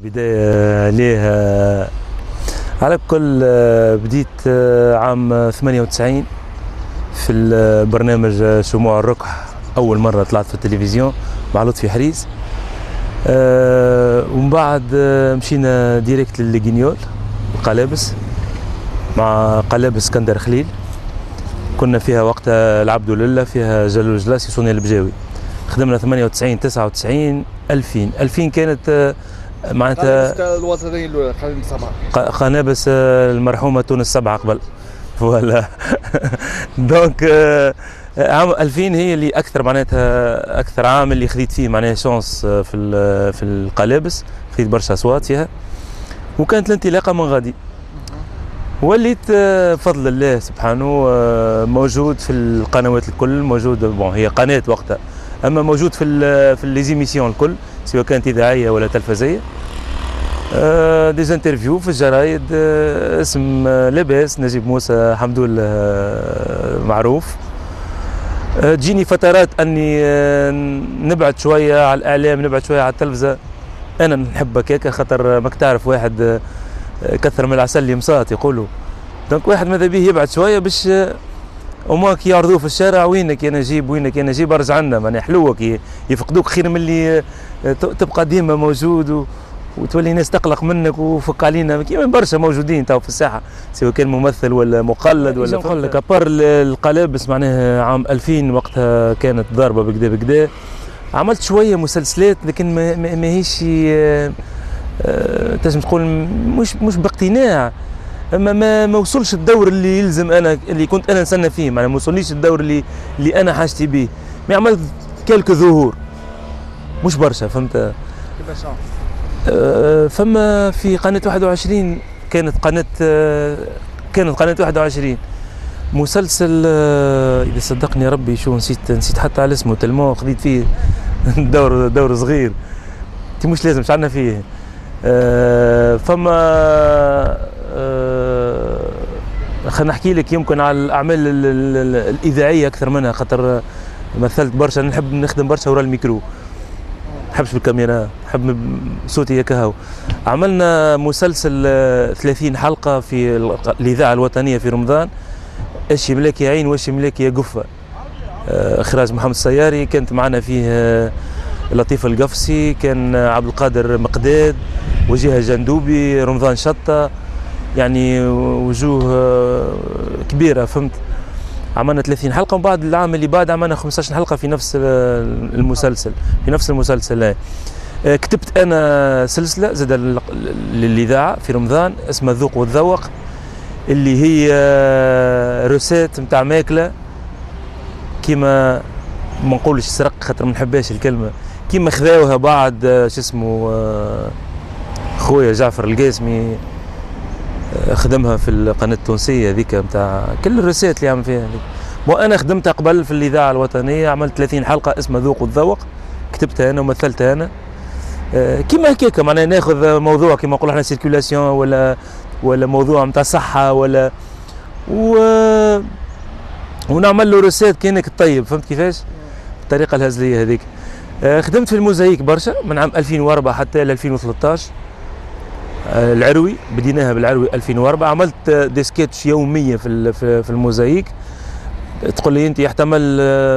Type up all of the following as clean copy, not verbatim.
بداية ليه على كل بديت عام 98 في البرنامج شموع الركح. أول مرة طلعت في التلفزيون مع لطفي حريز. ومن بعد مشينا ديريكت للجينيول القلابس مع قلابس اسكندر خليل. كنا فيها وقتها العبد لله، فيها جلول جلاسي، سوني البجاوي. خدمنا 98 99 2000 كانت معناتها قنابس الوطنية الأولى قنابس المرحومة تونس 7 قبل ولا دونك عام 2000 هي اللي أكثر معناتها أكثر عام اللي خذيت فيه معناها شانس في القلابس، خذيت برشا أصوات فيها وكانت الانطلاقة من غادي. وليت بفضل الله سبحانه موجود في القنوات الكل، موجود هي قناة وقتها، أما موجود في ليزيميسيون الكل سواء كانت إذاعية ولا تلفزية. ديزانترفيو في الجرايد، اسم لاباس نجيب موسى حمد الله معروف. تجيني فترات أني نبعد شوية على الإعلام، نبعد شوية على التلفزة. أنا نحب هكاك خاطر ماك تعرف واحد كثر من العسل اللي مصات يقولوا، دونك واحد ماذا به يبعد شوية باش وما كي يعرضوه في الشارع وينك يا نجيب وينك يا نجيب ارجع لنا، معناها حلوه كي يفقدوك خير من اللي تبقى ديما موجود وتولي الناس تقلق منك وفك علينا كيما برشا موجودين تو في الساحه سواء كان ممثل ولا مقلد ولا نقول لك ابار القلابس معناها عام 2000 وقتها كانت ضاربه بكدا بكدا. عملت شويه مسلسلات لكن ما هيش تنجم تقول مش باقتناع، اما ما وصلش الدور اللي يلزم انا اللي كنت انا نستنى فيه، معناها ما وصلنيش الدور اللي انا حاجتي به. ما عملت كلك ظهور مش برشا، فهمت؟ فما في قناة 21 كانت قناة 21 مسلسل اذا صدقني ربي شو نسيت حتى على اسمه تلمو خذيت فيه دور صغير انت مش لازم شعلنا فيه. فما خلينا نحكي لك يمكن على الاعمال الاذاعيه اكثر منها، خاطر مثلت برشا، نحب نخدم برشا ورا الميكرو، نحبش بالكاميرا، نحب صوتي هكا هو. عملنا مسلسل 30 حلقه في الاذاعه الوطنيه في رمضان، ايش يملاك يا عين وايش يملاك يا قفه، اخراج محمد السياري. كانت معنا فيه لطيف القفصي، كان عبد القادر مقداد، وجيه جندوبي، رمضان شطه، يعني وجوه كبيره، فهمت؟ عملنا 30 حلقه، ومن بعد العام اللي بعد عملنا 15 حلقه في نفس المسلسل. كتبت انا سلسله زاد للاذاعه في رمضان اسمها الذوق والذوق، اللي هي روسات نتاع ماكله، كيما ما نقولش سرق خاطر ما نحبهاش الكلمه، كيما خذاوها بعد شو اسمه خويا جعفر القاسمي خدمها في القناه التونسيه هذيك نتاع كل الرسائل اللي عمل فيها هذيك. وانا خدمتها قبل في الاذاعه الوطنيه، عملت 30 حلقه اسمها ذوق والذوق، كتبتها انا ومثلتها انا. كيما هكاك معناها ناخذ موضوع كيما نقولوا احنا سيركيولاسيون ولا موضوع نتاع صحه ولا ونعمل له رسائل كانك الطيب، فهمت كيفاش؟ الطريقه الهزليه هذيك. خدمت في الموزايك برشا من عام 2004 حتى ل 2013. العروي بديناها بالعروي 2004، عملت ديسكيتش يوميه في الموزايك. تقول لي انت يحتمل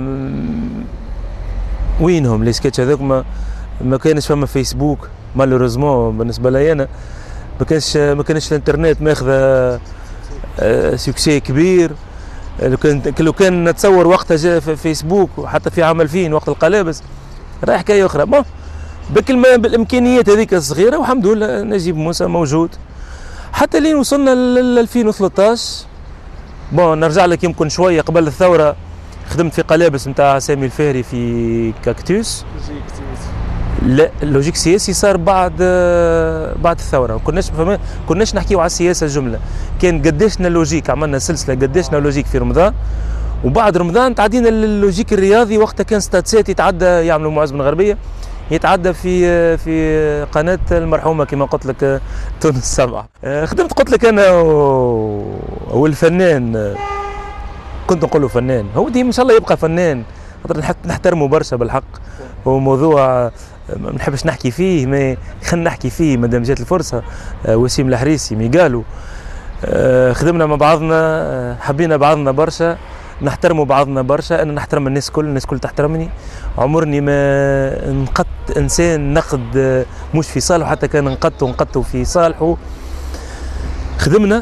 وينهم لي سكيتش هذوك؟ ما كانش فما فيسبوك مالوريزمون بالنسبه لي انا، ما كانش الانترنت ماخذه سوكسي كبير. لو كان نتصور وقتها جاء في فيسبوك وحتى في عام 2000 وقت القلابس رايح حكايه اخرى. بالامكانيات هذيك الصغيره، والحمد لله نجيب موسى موجود حتى لين وصلنا ل 2013. نرجع لك يمكن شويه قبل الثوره، خدمت في قلابس نتاع سامي الفهري في كاكتوس. لا اللوجيك السياسي صار بعد الثوره، كناش نحكيو على السياسه جمله، كان قداشنا اللوجيك. عملنا سلسله قداشنا اللوجيك في رمضان، وبعد رمضان تعدينا للوجيك الرياضي. وقتها كان ستاتسات يتعدى يعملوا معز بن غربيه، يتعدى في قناه المرحومه كما قلت لك تونس 7. خدمت قلت لك انا والفنان، كنت نقول له فنان، هو دي ان شاء الله يبقى فنان خاطر نحترمه برشا بالحق. هو موضوع ما نحبش نحكي فيه، ما خلينا نحكي فيه مادام جات الفرصه. وسيم الحريسي ميقالو، خدمنا مع بعضنا، حبينا بعضنا برشا، نحترموا بعضنا برشا. انا نحترم الناس الكل تحترمني. عمرني ما نقدت انسان نقد مش في صالحه، حتى كان نقدته في صالحه. خدمنا،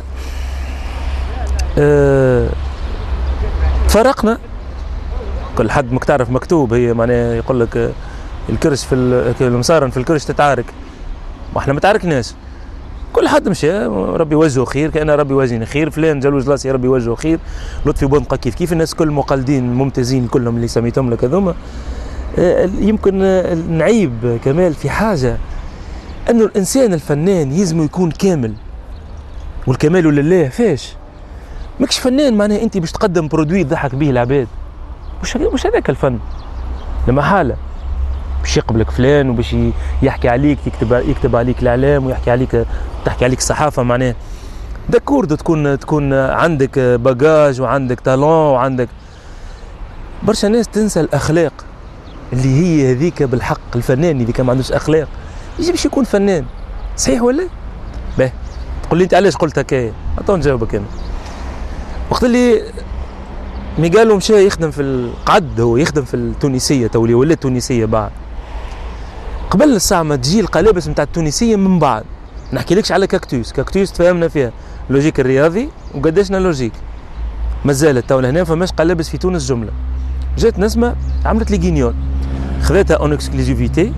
تفرقنا، كل حد مك تعرف مكتوب، هي معناها يقول لك الكرش في المصارن في الكرش تتعارك، واحنا ما تعاركناش، كل حد مشى، ربي وجهه خير، كأن ربي وجهني خير، فلان جلوج جلاسي ربي وجهه خير، لطفي بندقة كيف الناس كل مقلدين ممتازين كلهم اللي سميتهم لك هذوما. يمكن نعيب كمال في حاجة، انه الانسان الفنان يلزم يكون كامل، والكمال لله. فاش ماكش فنان معناها انت باش تقدم برودوي تضحك به العباد، مش هذاك الفن. لما حالة باش يقبلك فلان وباش يحكي عليك، يكتب عليك الاعلام ويحكي عليك، تحكي عليك الصحافه، معناه داكورد تكون عندك باجاج وعندك تالون وعندك. برشا ناس تنسى الاخلاق اللي هي هذيك بالحق. الفنان اذا كان ما عندوش اخلاق يجي باش يكون فنان، صحيح ولا؟ باهي تقول لي انت علاش قلت هكايا؟ تو نجاوبك انا. وقت اللي ميقالو مشى يخدم في قعد هو يخدم في التونسيه، تولي ولا التونسيه بعد قبل الساعه ما تجي القلابس نتاع التونسيه من بعد. نحكي لكش على كاكتوس تفاهمنا فيها لوجيك الرياضي وقداشنا لوجيك، مازالت تو هنا فماش قلابس في تونس جمله. جات نسمه عملت لي غينيول، خذيتها اون اكسكلوزيفيتي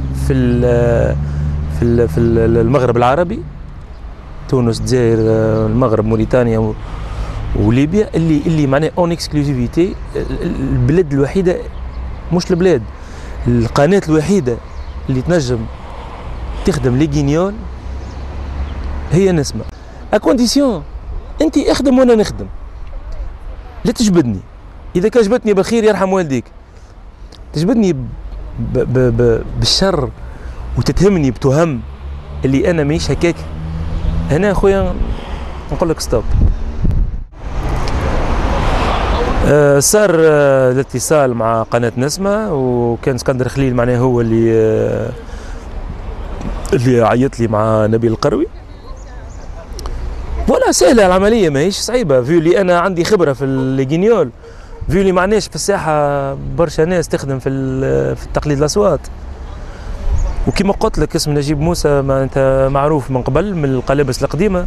في المغرب العربي، تونس، الجزائر، المغرب، موريتانيا وليبيا، اللي معناه اون اكسكلوزيفيتي. البلاد الوحيده، مش البلاد، القناه الوحيده اللي تنجم تخدم لي غينيول هي نسمة. اكونديسيون انت اخدم وانا نخدم، لا تجبدني. اذا كجبتني بخير يرحم والديك، تجبدني بالشر وتتهمني بتهم اللي انا مانيش هكاك، هنا اخويا نقول لك ستوب. صار الاتصال مع قناة نسمة، وكان اسكندر خليل معناه هو اللي عيط لي مع نبيل القروي. ولا سهلة العملية، ماهيش صعيبة، فيو لي أنا عندي خبرة في الجينيول، فيو لي معناش في الساحة برشا ناس تخدم في التقليد الأصوات. وكما قلت لك اسم نجيب موسى معناتها معروف من قبل، من القلابس القديمة.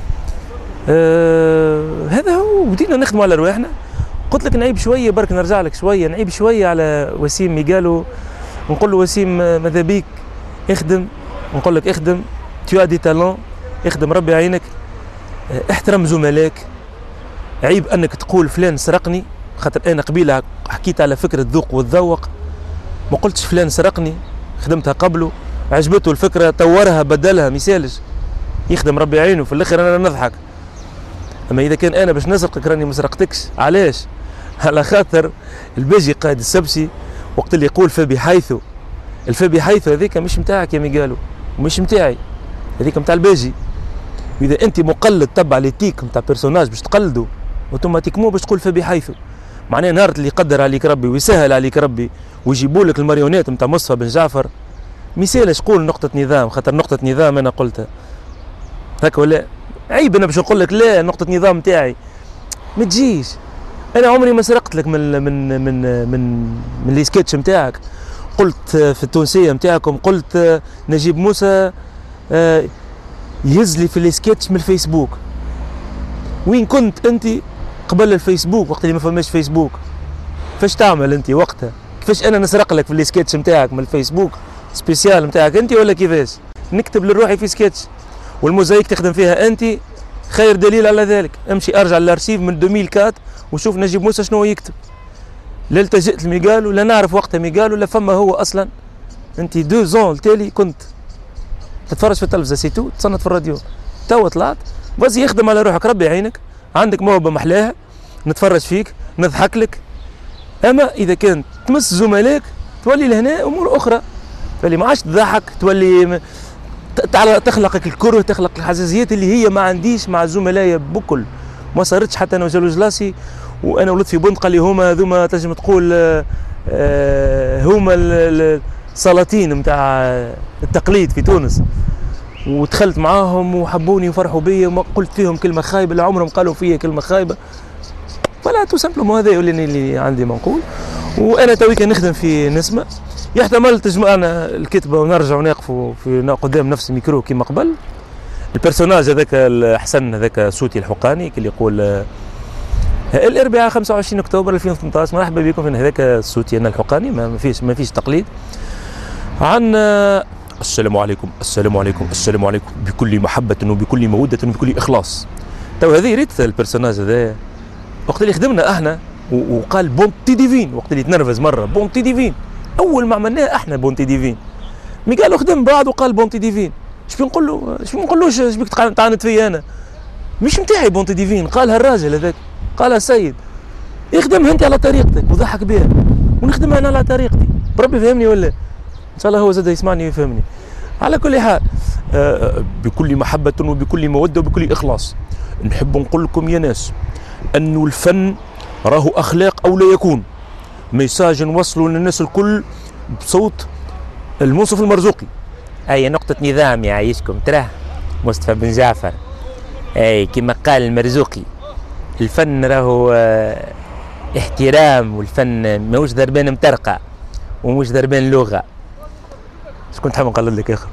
هذا هو، بدينا نخدموا على رواحنا. قلت لك نعيب شويه، برك نرجع لك شويه، نعيب شويه على وسيم ميقالو، نقول له وسيم ماذا بيك اخدم، نقول لك اخدم، تو دي تالون، اخدم ربي يعينك، احترم زملائك. عيب انك تقول فلان سرقني، خاطر انا قبيله حكيت على فكره الذوق والذوق، ما قلتش فلان سرقني، خدمتها قبله، عجبته الفكره طورها بدلها، ميسالش يخدم ربي يعينه، في الاخر انا نضحك. اما اذا كان انا باش نسرقك راني ما سرقتكش، علاش؟ على خاطر الباجي قائد السبسي وقت اللي يقول فبحيث، الفبحيث هذيك مش نتاعك يا ميقالو، ومش نتاعي، هذيك نتاع الباجي. واذا انت مقلد تبع ليتيك نتاع بيرسوناج باش تقلده اوتوماتيكمون باش تقول فبحيث، معناه نهار اللي يقدر عليك ربي ويسهل عليك ربي ويجيبوا لك الماريونات نتاع مصطفى بن جعفر، ميسالش قول نقطة نظام، خاطر نقطة نظام انا قلتها هكا ولا عيب انا باش نقول لك لا نقطة نظام نتاعي، ما تجيش. انا عمري ما سرقت لك من لي سكتش نتاعك. قلت في التونسية نتاعكم، قلت نجيب موسى يهز لي في لي سكتش من الفيسبوك. وين كنت انت قبل الفيسبوك وقت اللي ما فماش فيسبوك؟ فاش تعمل انت وقتها؟ كيفاش انا نسرق لك في لي سكتش نتاعك من الفيسبوك سبيسيال نتاعك انت، ولا كيفاش؟ نكتب لروحي في سكتش والموزايك تخدم فيها انت، خير دليل على ذلك امشي ارجع للارشيف من 2004 وشوف نجيب موسى شنو يكتب. لا التجئت لميقالو، لا نعرف وقتها ميقالو، لا فما هو اصلا. انت 2 زون التالي كنت تتفرج في التلفزه سيتو، تصنت في الراديو، توا طلعت بس يخدم على روحك ربي يعينك، عندك موهبه محلاها، نتفرج فيك نضحك لك. اما اذا كان تمس زملائك تولي لهنا امور اخرى، تولي ما عادش تضحك، تولي تخلقك الكره، تخلق الحساسيات اللي هي ما عنديش مع زملائي بكل. ما صارتش حتى انا وجلوج جلاسي وانا ولطفي بندقه اللي هما ذوما تنجم تقول هما سلاطين نتاع التقليد في تونس، ودخلت معاهم وحبوني وفرحوا بي وما قلت فيهم كلمه خايبه، لا عمرهم قالوا فيا كلمه خايبه. فلا تو سامبلومون هذا اللي عندي منقول. وانا تويك نخدم في نسمه، يحتمل تجمعنا الكتبه ونرجع ونقفوا في قدام نفس الميكرو كيما قبل. البرسوناج هذاك الحسن هذاك صوتي الحقاني اللي يقول الاربعاء 25 اكتوبر 2018 مرحبا بكم. في هذاك الصوتي انا الحقاني، ما فيش تقليد. عن السلام عليكم السلام عليكم السلام عليكم بكل محبه وبكل موده وبكل اخلاص. تو هذه ريت البرسوناج هذا وقت اللي خدمنا احنا وقال بونتي ديفين، وقت اللي تنرفز مره بونتي ديفين، اول ما عملناه احنا بونتي ديفين، مي قالوا خدم بعض وقال بونتي ديفين. اش بنقول له؟ اش ما نقولوش اش بك تعاند فيا انا؟ مش نتاعي بونتي ديفين، قالها الراجل هذاك، قالها السيد. يخدمها انت على طريقتك وضحك بها، ونخدمها انا على طريقتي. بربي فهمني ولا؟ ان شاء الله هو زاد يسمعني ويفهمني. على كل حال بكل محبة وبكل مودة وبكل إخلاص نحب نقول لكم يا ناس أنه الفن راهو أخلاق أو لا يكون. ميساج نوصلوا للناس الكل بصوت المنصف المرزوقي. أي نقطة نظام يعيشكم تراه مصطفى بن جعفر. أي كما قال المرزوقي الفن راهو احترام، والفن ماهوش ضربان مطرقة ومش ضربان لغة. شكون تحب نقلد لك اخر؟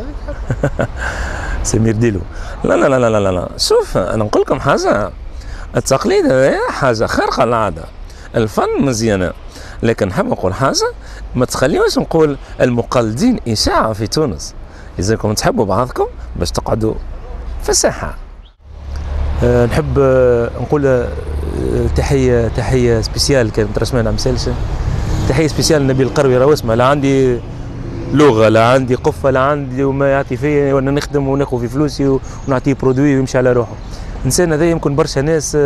سمير ديلو. لا لا لا لا لا لا، شوف انا نقول لكم حاجه، التقليد هذا حاجه خارقه للعاده، الفن مزيانه، لكن نحب نقول حاجه ما تخليوش نقول المقلدين اشاعه في تونس. اذا تحبوا بعضكم باش تقعدوا في الساحه. نحب نقول تحيه سبيسيال كانت رسمان عم سالشه، تحيه سبيسيال نبيل القروي. راه اسمع، لا عندي لغه لا عندي قفه لا عندي وما يعطي فيا، وانا نخدم وناخذ في فلوسي ونعطيه برودوي ويمشي على روحه. الانسان هذا يمكن برشا ناس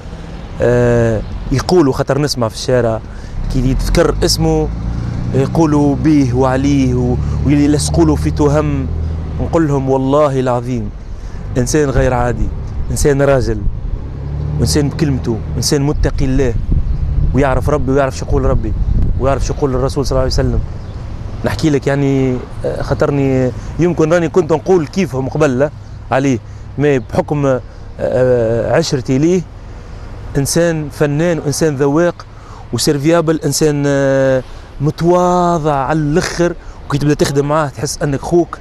يقولوا، خاطر نسمع في الشارع كي يتذكر اسمه يقولوا به وعليه ويلصقوا له في تهم. نقول لهم والله العظيم انسان غير عادي، انسان راجل، وانسان بكلمته، انسان متقي الله ويعرف ربي ويعرف شو يقول ربي ويعرف شو يقول الرسول صلى الله عليه وسلم. نحكي لك يعني خاطرني يمكن راني كنت نقول كيفهم قبل عليه، ما بحكم عشرتي ليه انسان فنان وانسان ذواق وسيرفيابل، انسان متواضع على الاخر، وكي تبدا تخدم معاه تحس انك خوك،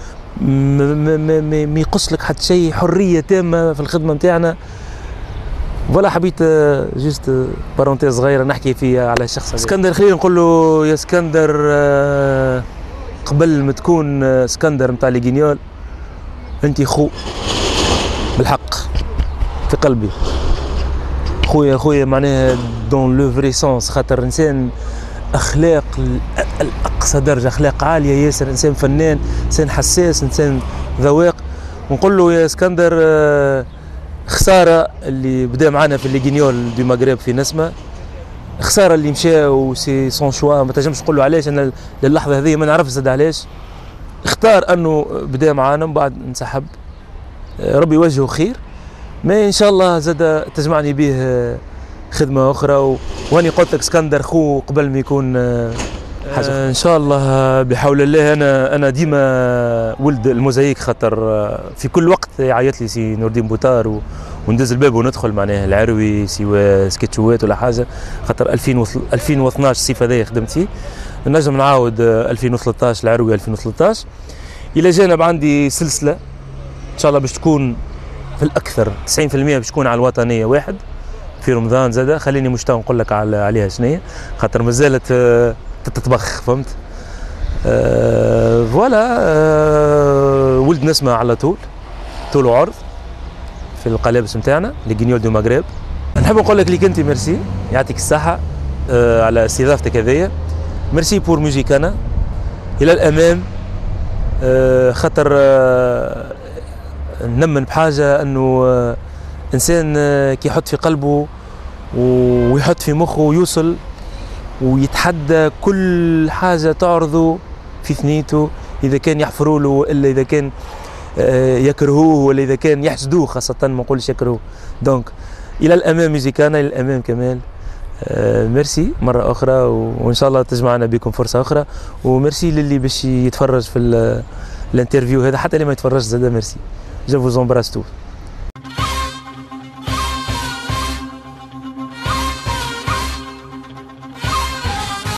ما يقص لك حتى شيء، حريه تامه في الخدمه نتاعنا. ولا حبيت جست بارونتيز صغيره نحكي فيها على شخص اسكندر خليل. نقول له يا اسكندر قبل ما تكون اسكندر نتاع لي جينيول انت خو بالحق في قلبي، خويا معناها دون لو فري سونس، خاطر انسان اخلاق الاقصى درجه، اخلاق عاليه ياسر، انسان فنان، انسان حساس، انسان ذواق. ونقول له يا اسكندر خساره اللي بدا معنا في الليجينيول دو مغرب في نسمه، خساره اللي مشى وسي سون شوا. ما تنجمش تقول له علاش، انا للحظه هذه ما نعرفش زاد علاش اختار انه بدا معنا، من بعد انسحب. ربي يوجهه خير، ما ان شاء الله زاد تجمعني به خدمه اخرى. واني قلت لك اسكندر خو قبل ما يكون حاجه ان شاء الله بحول الله. انا ديما ولد الموزايك، خاطر في كل وقت يعيط لي سي نور الدين بوتار وندز الباب وندخل معناها العروي سواء سكتشوات ولا حاجه، خاطر 2012 الصيف هذايا خدمت فيه. نجم نعاود 2013 العروي 2013. الى جانب عندي سلسله ان شاء الله باش تكون في الاكثر 90% باش تكون على الوطنيه واحد في رمضان زاده. خليني مشتاق نقول لك عليها شنية، خاطر مازالت تتطبخ، فهمت؟ فوالا. ولد نسمة على طول وعرض في القلابس نتاعنا لي جينيول دو مغرب. نحب نقول لك ليك انت ميرسي، يعطيك الصحه على استضافتك هذيا. ميرسي بور موزيكانا الى الامام. خاطر نمن بحاجه انه انسان كي يحط في قلبه ويحط في مخه ويوصل ويتحدى كل حاجه تعرضه في ثنيته، اذا كان يحفروا له الا اذا كان يكرهوه ولا اذا كان يحسدوه، خاصه ما نقولش يكرهوه. دونك الى الامام موزيكانا، الى الامام كمال. ميرسي مرة أخرى، وإن شاء الله تجمعنا بكم فرصة أخرى. وميرسي للي باش يتفرج في الانترفيو هذا، حتى اللي ما يتفرجش زاد ميرسي. جو فوز امبراس تو.